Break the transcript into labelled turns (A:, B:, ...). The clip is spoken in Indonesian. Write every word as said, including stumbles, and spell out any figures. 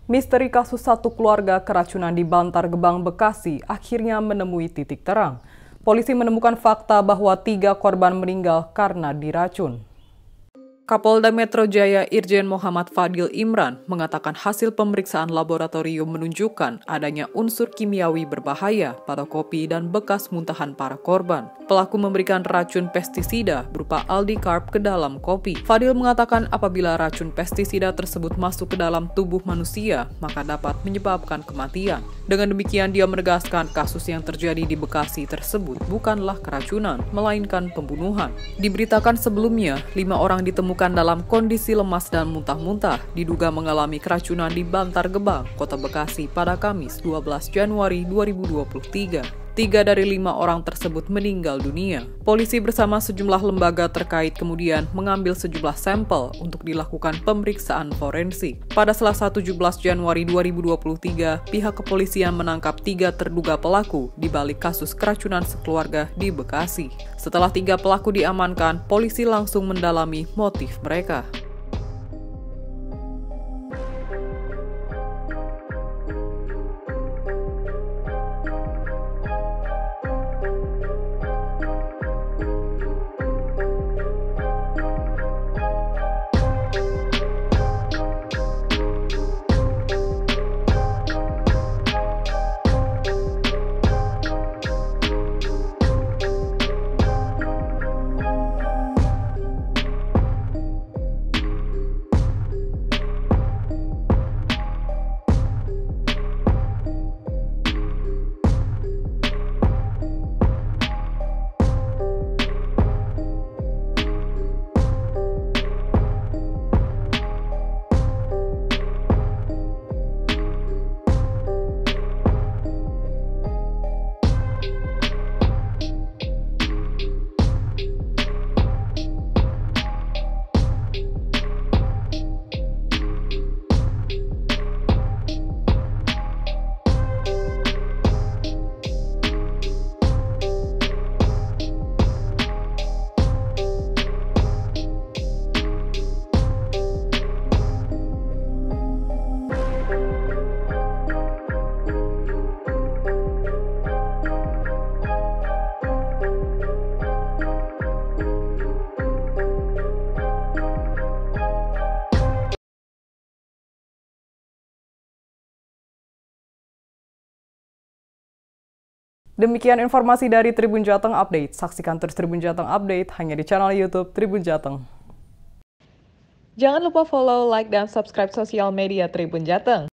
A: Misteri kasus satu keluarga keracunan di Bantar Gebang, Bekasi akhirnya menemui titik terang. Polisi menemukan fakta bahwa tiga korban meninggal karena diracun. Kapolda Metro Jaya Irjen Muhammad Fadil Imran mengatakan hasil pemeriksaan laboratorium menunjukkan adanya unsur kimiawi berbahaya pada kopi dan bekas muntahan para korban. Pelaku memberikan racun pestisida berupa aldicarb ke dalam kopi. Fadil mengatakan apabila racun pestisida tersebut masuk ke dalam tubuh manusia, maka dapat menyebabkan kematian. Dengan demikian, dia menegaskan kasus yang terjadi di Bekasi tersebut bukanlah keracunan, melainkan pembunuhan. Diberitakan sebelumnya, lima orang ditemukan dalam kondisi lemas dan muntah-muntah, diduga mengalami keracunan di Bantar Gebang, Kota Bekasi pada Kamis dua belas Januari dua ribu dua puluh tiga. Tiga dari lima orang tersebut meninggal dunia. Polisi bersama sejumlah lembaga terkait kemudian mengambil sejumlah sampel untuk dilakukan pemeriksaan forensik. Pada Selasa tujuh belas Januari dua ribu dua puluh tiga, pihak kepolisian menangkap tiga terduga pelaku di balik kasus keracunan sekeluarga di Bekasi. Setelah tiga pelaku diamankan, polisi langsung mendalami motif mereka. Demikian informasi dari Tribun Jateng Update. Saksikan terus Tribun Jateng Update hanya di channel YouTube Tribun Jateng. Jangan lupa follow, like, dan subscribe sosial media Tribun Jateng.